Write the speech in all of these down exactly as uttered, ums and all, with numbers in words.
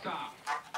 stop.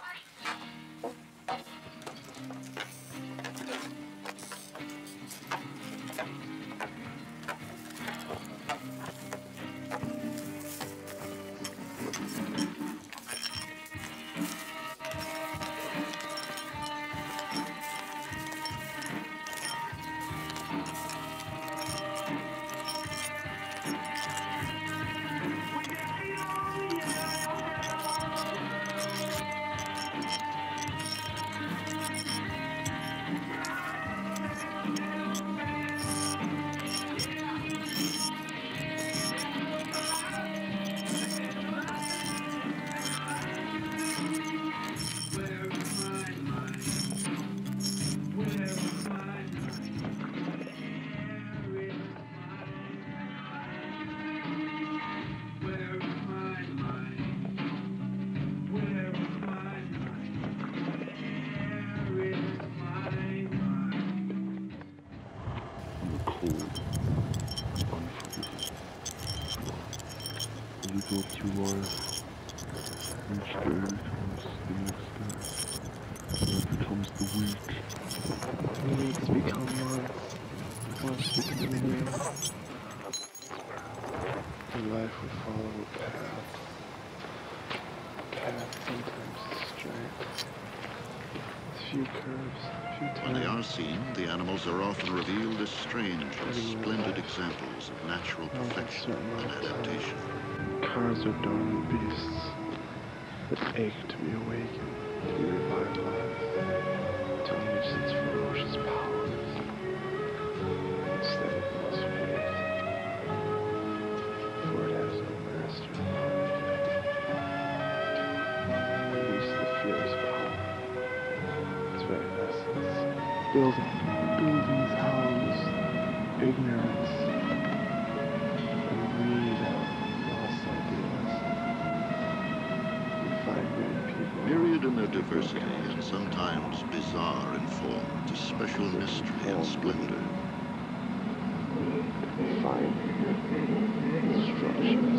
Go through life. Each day becomes the next day. And it becomes the week. The weeks become months. Months become years. And life will follow a path. A path sometimes straight. With few curves, few turns. When they are seen, the animals are often revealed as strange and splendid examples of natural perfection and adaptation. Cars are dormant beasts that ache to be awakened, to be revitalized, to unleash its ferocious powers. Instead it must wait, for it has no master in life. Release the fierce power, its very essence. Building, buildings house ignorance and greed. Myriad in their diversity and sometimes bizarre in form to special mystery and splendor. Fine structures.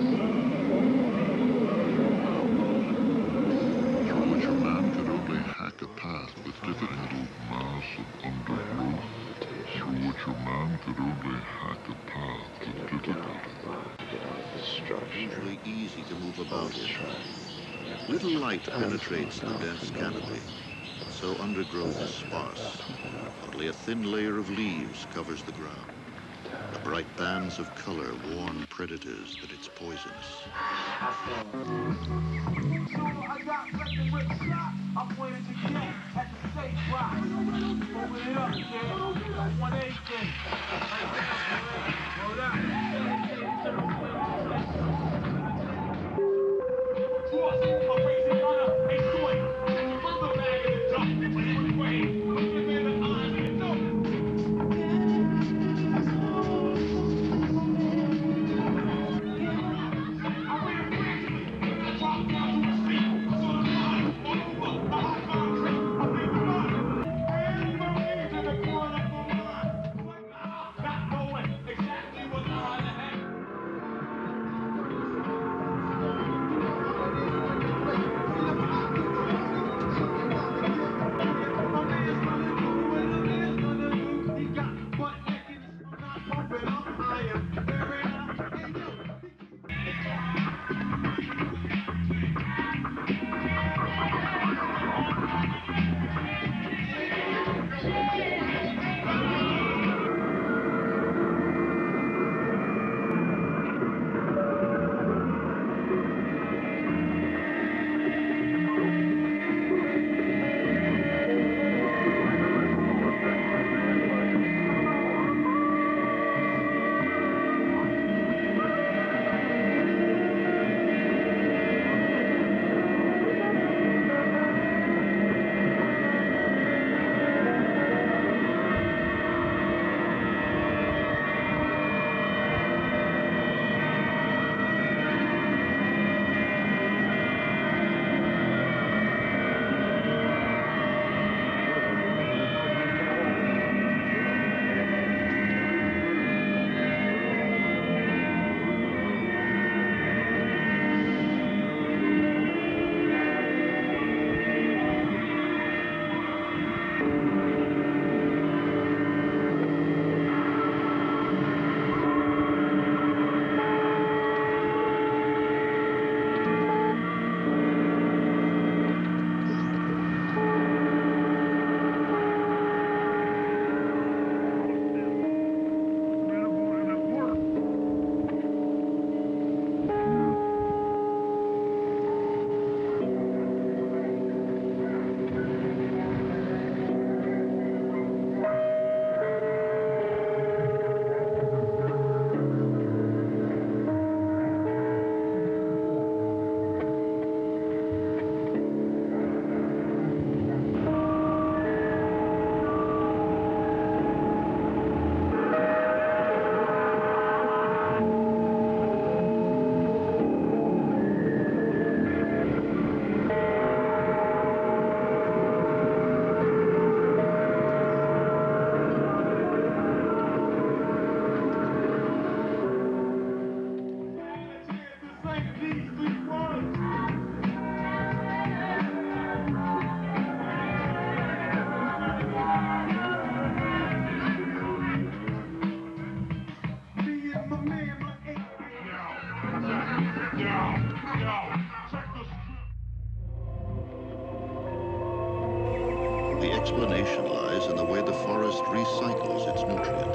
Through which a man could only hack a path with difficult mass of undergrowth. Through which a man could only hack a path with difficulty. Usually easy to move about in. Little light penetrates the dense canopy, so undergrowth is sparse. Only a thin layer of leaves covers the ground. The bright bands of color warn predators that it's poisonous. I got second whip shot. I'm waiting to get at the state rock. Open it up, kid. one eighty. Hold up. Trust, my crazy honor ain't doing. Further bag in the dump. When it was way, I'm giving the eyes in the dump. Got no way. The explanation lies in the way the forest recycles its nutrients.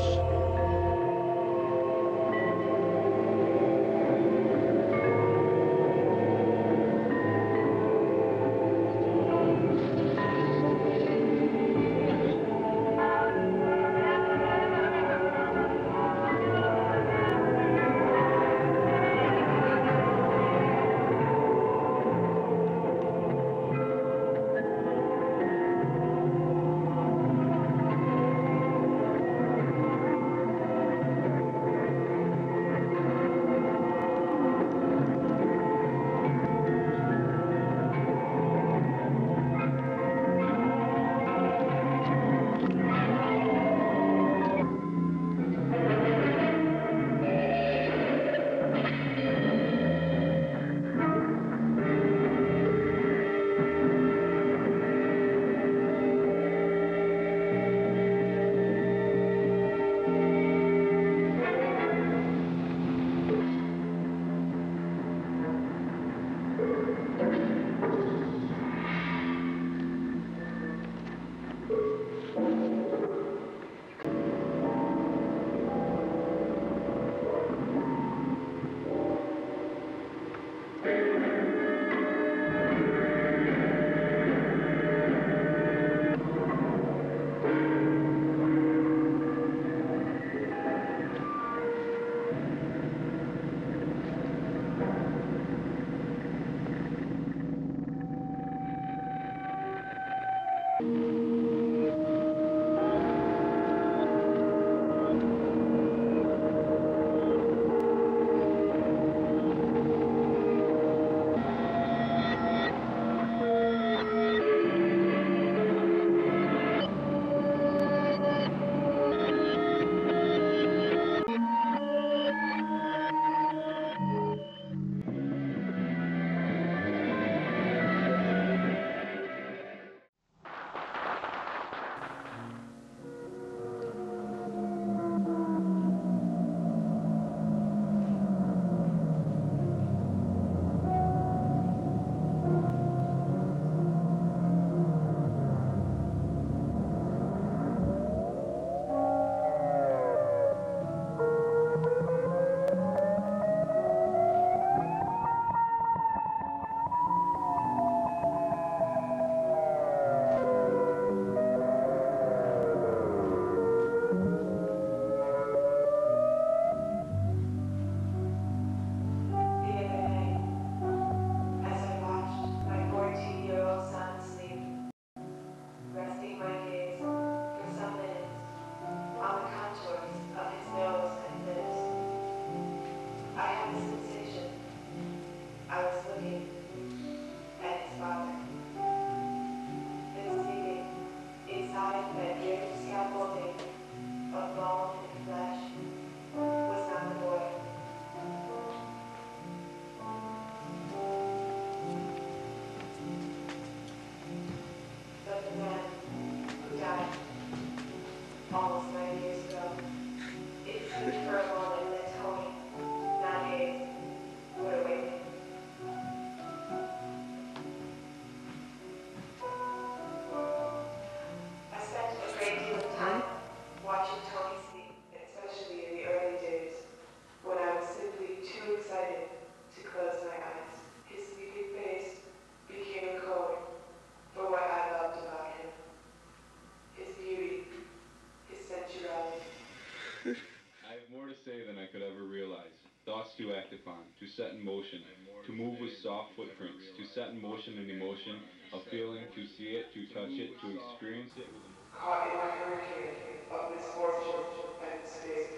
To act upon, to set in motion, to move with soft footprints, to set in motion an emotion, a feeling, to see it, to touch it, to experience it with a... Caught in a hurricane of misfortune and mistake,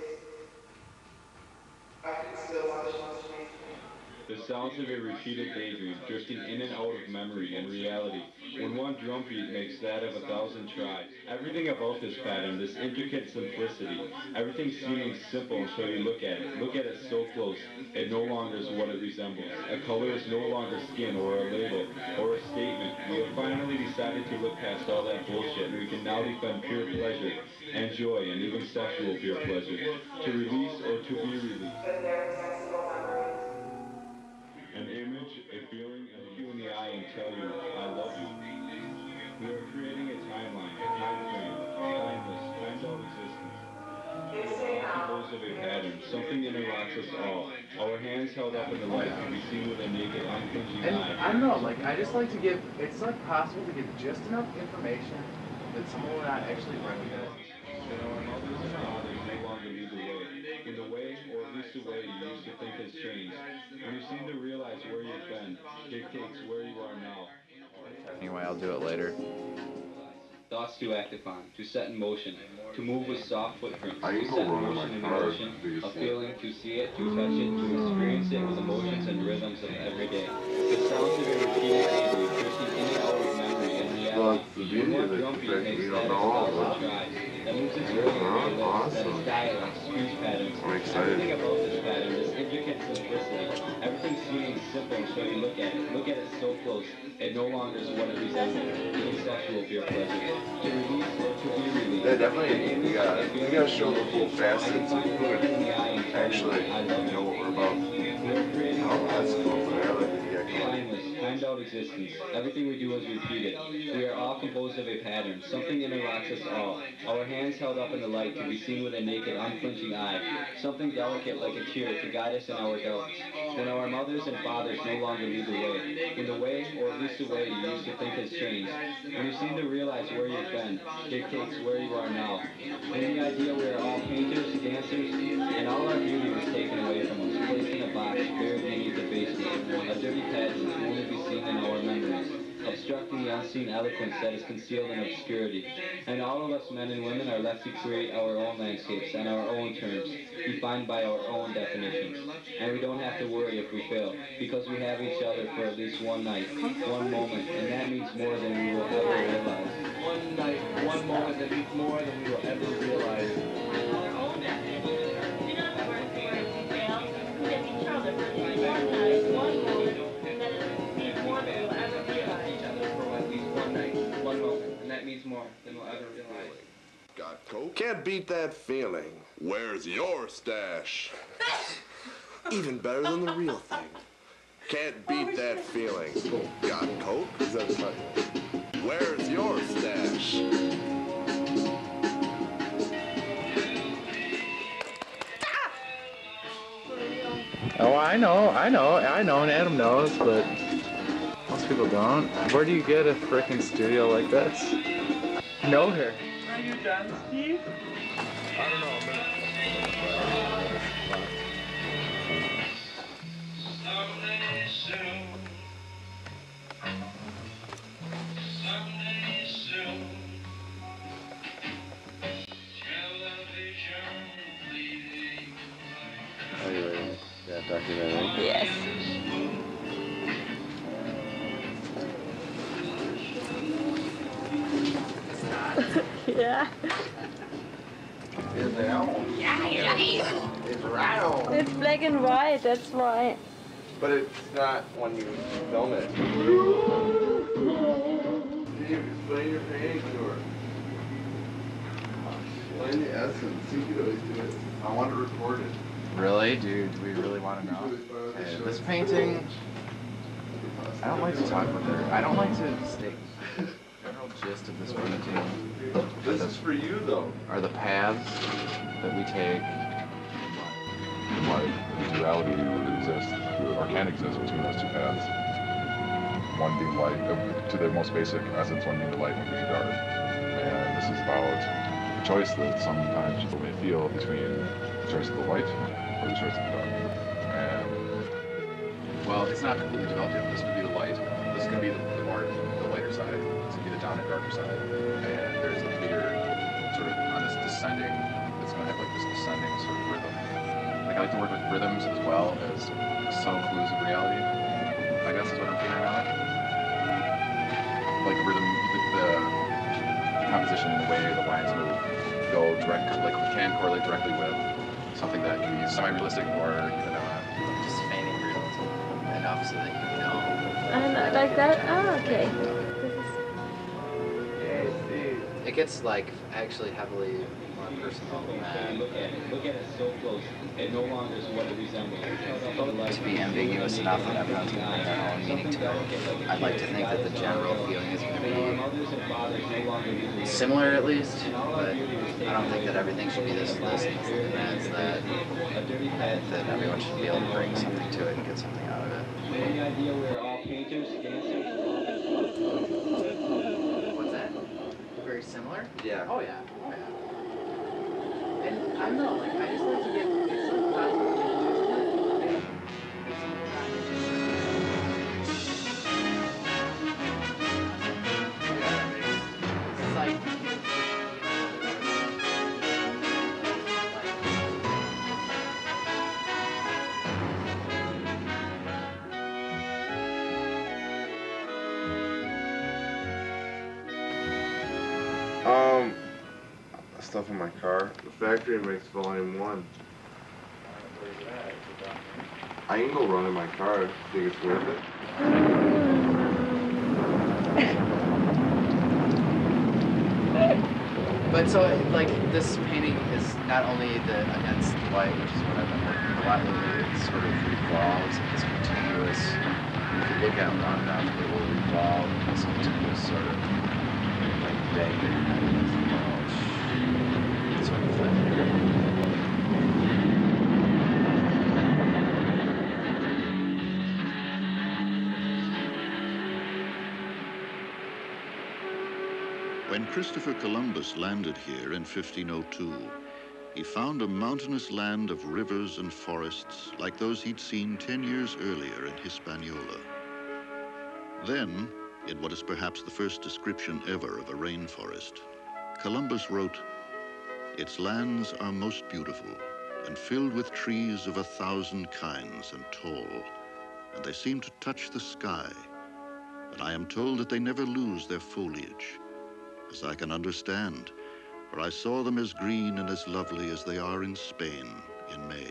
I could still watch you speak. The sounds of a repeated daydream, drifting in and out of memory and reality, when one drum beat makes that of a thousand tries. Everything about this pattern, this intricate simplicity, everything seeming simple until you look at it. Look at it so close, it no longer is what it resembles. A color is no longer skin or a label or a statement. We have finally decided to look past all that bullshit, and we can now defend pure pleasure and joy and even sexual pure pleasure, to release or to be released. An image, a feeling, and look you in the eye and tell you, I love you. We are creating a timeline composed of a pattern. Something interlocks us all. Our hands held up in the light can be seen with a naked, unflinching And eye. I don't know, like, I just like to give, it's like possible to give just enough information that someone will not actually recognize. When our mothers and fathers no longer lead the way. When the way, or at least the way you used to think has changed. When you seem to realize where you've been, dictates where you are now. Anyway, I'll do it later. Thoughts to act upon, to set in motion, to move with soft footprints, I to ain't set in gonna run motion an my car, emotion, please. a feeling, to see it, to touch it, to experience it with emotions and rhythms of every day. The sounds of a repeated daydream, drifting in and out of memory and reality. When one drum beat makes that of a thousand tries, that moves its way over the lips, that is dialect, speech patterns. Everything about this pattern, this intricate simplicity, everything seeming simple until you look at it, look at it so close, it no longer is what it resembles, even sexual pure pleasure. To release or to be released. Yeah, definitely. We gotta, we gotta show the full facets of who it actually know what we're about. Oh, that's cool. I like it. Yeah, Timeless, timed out existence. Everything we do is repeated. We are all composed of a pattern. Something interlocks us all. Our hands held up in the light can be seen with a naked, unflinching eye. Something delicate like a tear to guide us in our doubts. When our mothers and fathers no longer lead the way. When the way, or at least the way you used to think has changed. When you seem to realize where you've been, dictates where you are now. When the idea we are all painters, dancers, and all our beauty was taken away from us, placed in a box buried beneath the basement, a dirty pageant that can only be seen in our memories, obstructing the unseen eloquence that is concealed in obscurity. And all of us men and women are left to create our own landscapes on our own terms, defined by our own definitions. And we don't have to worry if we fail, because we have each other for at least one night, one moment, and that means more than we will ever realize. One night, one moment that means more than we will ever realize. More than we'll ever realize. Got coke? Can't beat that feeling. Where's your stash? Even better than the real thing. Can't beat that feeling. Got coke? Is that a Where's your stash? Oh, I know, I know, I know, and Adam knows, but most people don't. Where do you get a frickin' studio like this? Nowhere. Are you done, Steve? I don't know, I'm gonna... Someday soon. Someday soon. Television bleeding. Oh, you're right. Yeah, documentary. Yes. Yeah. Is it on? Yeah, yeah. It's right on. It's black and white, that's why. But it's not when you film it. Steve, explain your painting to her. Explain the essence. You could always do it. I want to record it. Really? Dude, do we really want to know? Okay, this painting, I don't like to talk with her. I don't like to state the general gist of this painting. This is for you, though. Are the paths that we take. Light, duality exists, or can exist between those two paths. One being light, uh, to the most basic essence, one being the light, one being the dark. And this is about the choice that sometimes people may feel between the choice of the light or the choice of the dark. And Well, it's not completely developed yet. This could be the light. This could be the, the more the lighter side. This could be the dominant darker side. And there's a clear sort of on this descending. It's going to have like this descending sort of rhythm. Like I like to work with rhythms as well as subtle clues of reality. I guess is what I'm figuring out. Like rhythm, the, the composition, the way the lines move, go direct, like can correlate directly with something that can be semi-realistic or even uh, Just feigning realism enough so that you know. And like that? Oh, okay. This is... It gets like actually heavily more personal than that. Look at it. Look at it so close. It no longer is what it resembles. To be ambiguous enough that everyone's going to bring their own meaning to it. I'd like to think that the general feeling is going to be similar at least, but I don't think that everything should be this list of demands that, that everyone should be able to bring something to it and get something out of it. Any idea we're all painters, dancers? What's that? Very similar? Yeah. Oh yeah. Oh yeah. And I don't know, like I just like to get it's some positive interest in it. It's not interesting. It's like Um, stuff in my car. The factory makes volume one. I can go run in my car if you think it's worth it. But so, like, this painting is not only the against light, which is what I've been working a lot lately, it sort of revolves in this continuous, if you look at it long enough, it will revolve in this continuous sort of, like, bang that you're not against the wall, sort of thing. When Christopher Columbus landed here in fifteen oh two, he found a mountainous land of rivers and forests like those he'd seen ten years earlier in Hispaniola. Then, in what is perhaps the first description ever of a rainforest, Columbus wrote, "Its lands are most beautiful and filled with trees of a thousand kinds and tall, and they seem to touch the sky, but I am told that they never lose their foliage, as I can understand, for I saw them as green and as lovely as they are in Spain in May."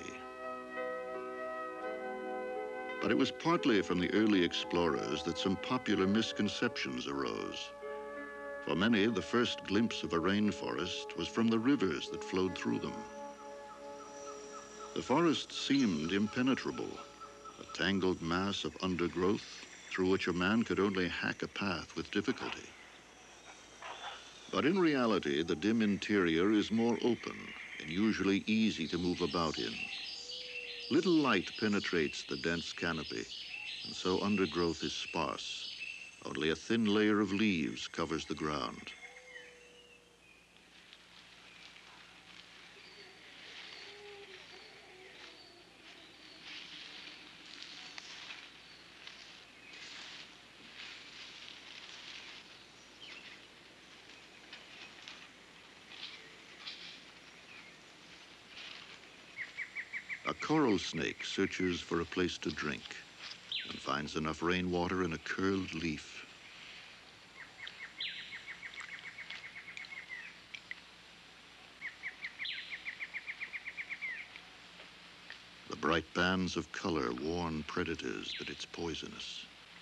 But it was partly from the early explorers that some popular misconceptions arose. For many, the first glimpse of a rainforest was from the rivers that flowed through them. The forest seemed impenetrable, a tangled mass of undergrowth through which a man could only hack a path with difficulty. But in reality, the dim interior is more open and usually easy to move about in. Little light penetrates the dense canopy, and so undergrowth is sparse. Only a thin layer of leaves covers the ground. A coral snake searches for a place to drink and finds enough rainwater in a curled leaf. The bright bands of color warn predators that it's poisonous.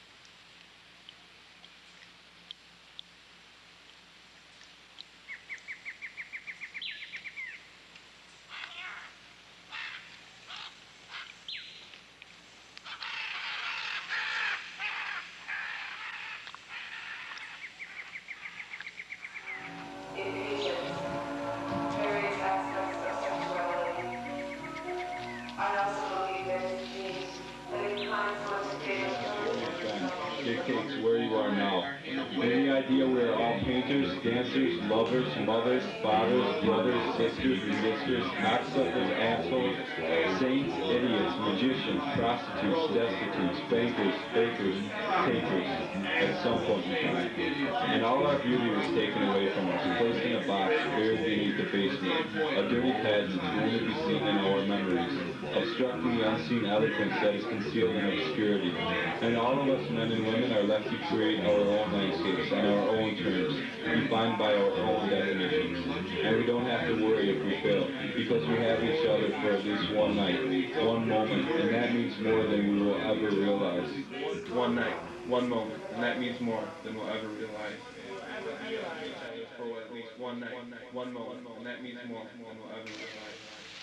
Dictates where you are now. Any idea we are all painters, dancers, lovers, mothers, fathers, brothers, sisters, resistors, cocksuckers, assholes, saints, idiots, magicians, prostitutes, destitutes, bankers, fakers, takers, at some point in time. And all our beauty was taken away from us, placed in a box buried beneath the basement, a dirty pad that can only be seen in our memories, obstructing the unseen eloquence that is concealed in obscurity. And all of us men and women are left to create our own landscapes on our own terms, defined by our own definitions. And we don't have to worry if we fail, because we have each other for at least one night, one moment, and that means more than we will ever realize. One night. one moment, and that means more than we'll ever realize. For at least one night, one moment, and that means more than we'll ever realize.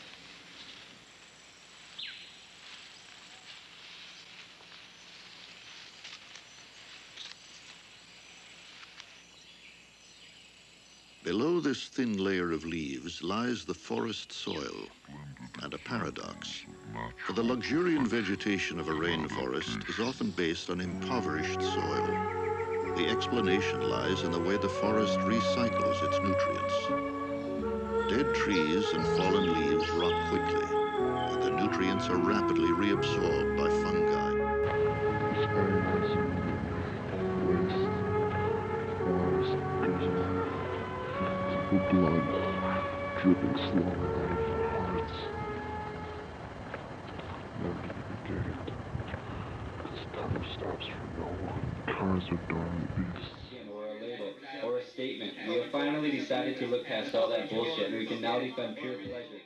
Below this thin layer of leaves lies the forest soil, and a paradox. For the luxuriant vegetation of a rainforest is often based on impoverished soil. The explanation lies in the way the forest recycles its nutrients. Dead trees and fallen leaves rot quickly, and the nutrients are rapidly reabsorbed by fungi. This area is a waste, forest goes on. People blood dripping slowly out of their hearts. Never to be regained. Because time stops for no one. Cars are dormant beasts. Or a label, or a statement. We have finally decided to look past all that bullshit, and we can now defend pure pleasure.